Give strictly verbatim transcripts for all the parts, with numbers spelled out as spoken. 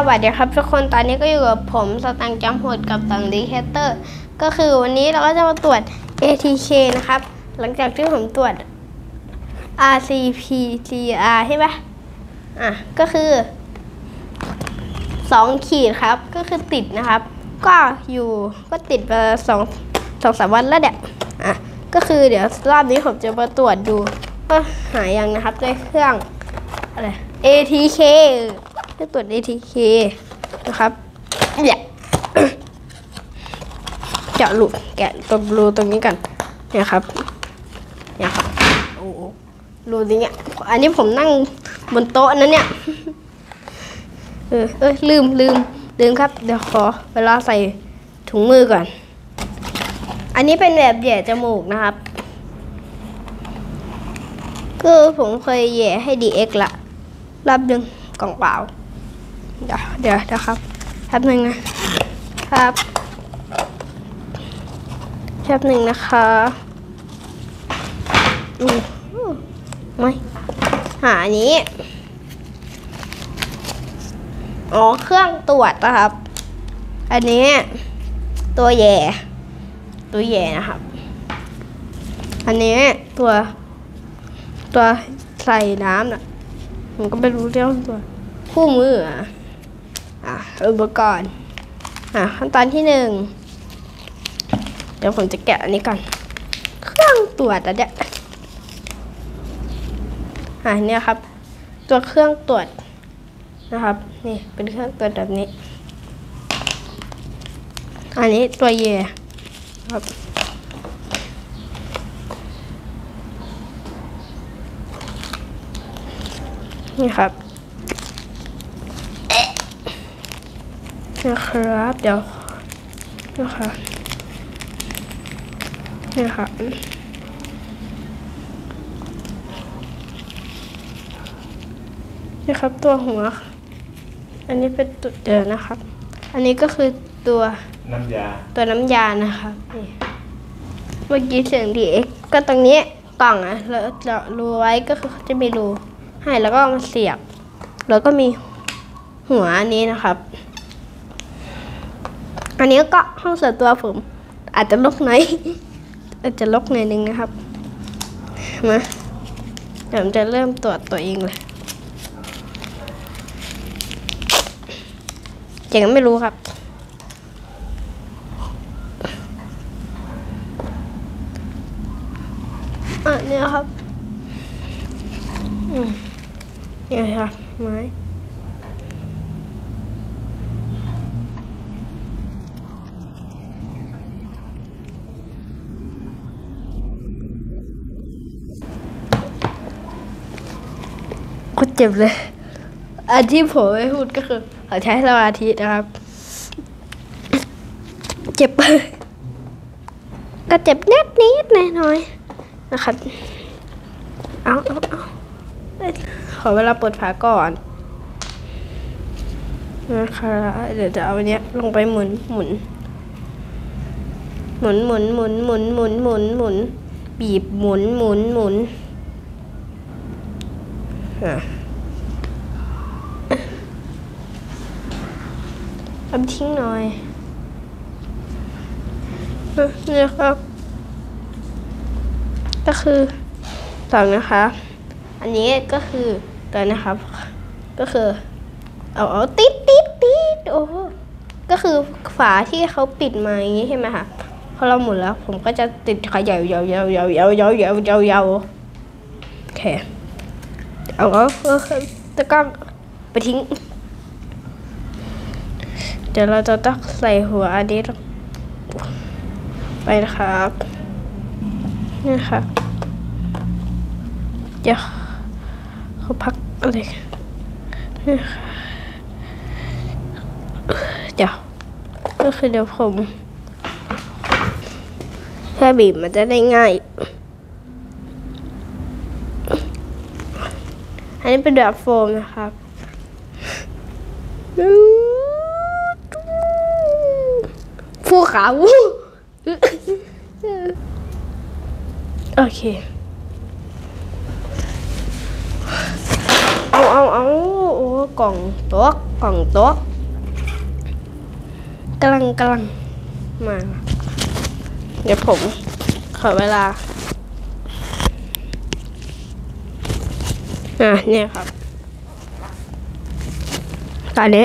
วัสดีครับทุกคนตอนนี้ก็อยู่กับผมสตังค์จำโหดกับตังดีแคเตอร์ก็คือวันนี้เราก็จะมาตรวจ เอ ที เค นะครับหลังจากที่ผมตรวจ อาร์ ซี พี จี อาร์ ใช่ไหมอ่ะก็คือสองขีดครับก็คือติดนะครับก็อยู่ก็ติดมาสองสองสามวันแล้วเดี๋ยวอ่ะก็คือเดี๋ยวรอบนี้ผมจะมาตรวจดูก็หายังนะครับด้วยเครื่องอะไร เอ ที เค จะตรวจ เอ ที เค นะครับเนี่ยเจาะรูแกะตรงรูตรงนี้กันเนี่ยครับเนี่ยครับโอ้รูนี้เนี่ยอันนี้ผมนั่งบนโต๊ะนั้นเนี่ยเออเออลืมลืมลืมครับเดี๋ยวขอเวลาใส่ถุงมือก่อนอันนี้เป็นแบบแย่จมูกนะครับคือผมเคยแย่ให้ ดี เอ็กซ์ ละรอบหนึ่งกล่องเปล่าเดี๋ยวเดี๋ยวเดี๋ยวครับแป๊บหนึ่งนะครับแป๊บหนึ่งนะคะอืมไม่หาอันนี้อ๋อเครื่องตรวจนะครับอันนี้ตัวแย่ตัวแย่นะครับอันนี้ตัวตัวใส่น้ำน่ะผมก็ไม่รู้เรื่องตัวคู่มืออ่ะอ่ะอุปกรณ์อ่ะขั้นตอนที่หนึ่งเดี๋ยวผมจะแกะอันนี้ก่อนเครื่องตรวจอ่ะเนี่ยอ่ะเนี่ยครับตัวเครื่องตรวจนะครับนี่เป็นเครื่องตรวจแบบนี้อันนี้ตัวเยครับนี่ครับนะครับเดี๋ยวนะครับนี่ครับนี่ครับตัวหัวอันนี้เป็นตัวเดินนะครับอันนี้ก็คือตัวน้ำยาตัวน้ำยานะครับนี่เมื่อกี้เสียง ดี เอ็กซ์ ก็ตรงนี้กล่องอ่ะแล้วจะรูไว้ก็คือเขาจะมีรูให้แล้วก็มาเสียบแล้วก็มีหัวอันนี้นะครับอันนี้ก็ห้องส่วนตัวผมอาจจะลกหน่อยอาจจะลกหน่อยนึงนะครับมาเดี๋ยวผมจะเริ่มตรวจตัวเองเลยยังไม่รู้ครับอ่ะเนี่ยครับอืมเนี่ยครับไม้ก็เจ็บเลยอันที่ผมไม่พูดก็คือขอใช้สมาธินะครับเจ็บก็เจ็บนิดนิดหน่อยหน่อยนะครับเอาเอาเอาขอเวลาเปิดฝาก่อนนะคะเดี๋ยวจะเอาอันเนี้ยลงไปหมุนหมุนหมุนหมุนหมุนหมุนหมุนหมุนหมุนบีบหมุนหมุนหมุนอ่ะเอาทิ้งหน่อยนี่ครับก็คือสองนะคะอันนี้ก็คือตัวนะครับก็คือเอาเอาติดติดติดโอ้ก็คือฝาที่เขาปิดมาอย่างนี้ใช่ไหมคะพอเราหมุนแล้วผมก็จะติดขายาวยาวยาวยาวยาวยาวยาวยาวยาวโอเคเอาเอาแล้วก็ไปทิ้งเดี๋ยวเราจะต้องใส่หัวอันนี้ไปนะครับนี่ค่ะเดี๋ยวเขาพักอะไรนี่ค่ะเดี๋ยวก็คือเดี๋ยวผมแค่บีบมันจะได้ง่ายอันนี้เป็นแบบโฟมนะครับภูเขาโอเคเอาเอาเอาโอ้กล่องโต๊ะกล่องโต๊ะกำลังกำลังมา เดี๋ยวผมขอเวลาอ่ะเนี่ยครับตอนนี้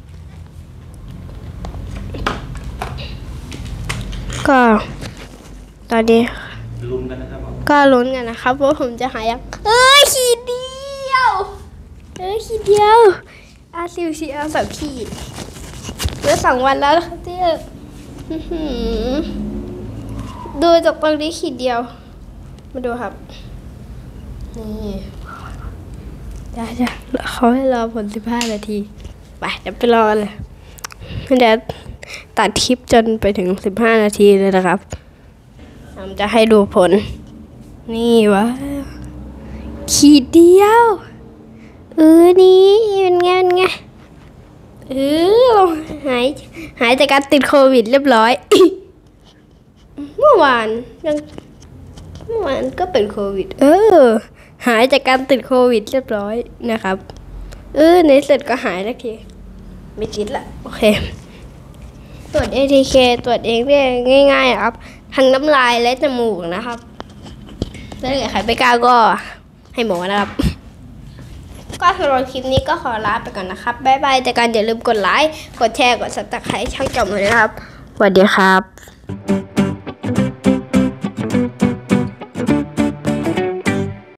ก็ตอนนี้ลุ้นกันนะครับก็ลุ้นกันนะครับว่าผมจะหายังเอ้ยขีดเดียวเอ้ยขีดเดียวอาซิวซีเอาสองขีดเหลือสองวันแล้วนะครับที่ดูจากตรงนี้ขีดเดียวมาดูครับนี่จะจะเขาให้รอผลสิบห้านาทีไปเดี๋ยวไปรอเลยเดี๋ยวตัดคลิปจนไปถึงสิบห้านาทีเลยนะครับผมจะให้ดูผลนี่วะขีดเดียวเออนี่เป็นไงเป็นไงเออหายหายจากการติดโควิดเรียบร้อย เมื่อวานยังเมื่อวานก็เป็นโควิดเออหายจากการติดโควิดเรียบร้อยนะครับเออในเสร็จก็หายแล้วทีไม่ติดละโอเคตรวจ เอ ที เค ตรวจเองได้ง่ายๆครับทั้งน้ำลายและจมูกนะครับถ้าเกิดใครไม่กล้าก็ให้หมอนะครับก็สำหรับคลิปนี้ก็ขอลาไปก่อนนะครับบ๊ายบายแต่การอย่าลืมกดไลค์กดแชร์กดซับสไครต์ช่องจอมเลยนะครับสวัสดีครับ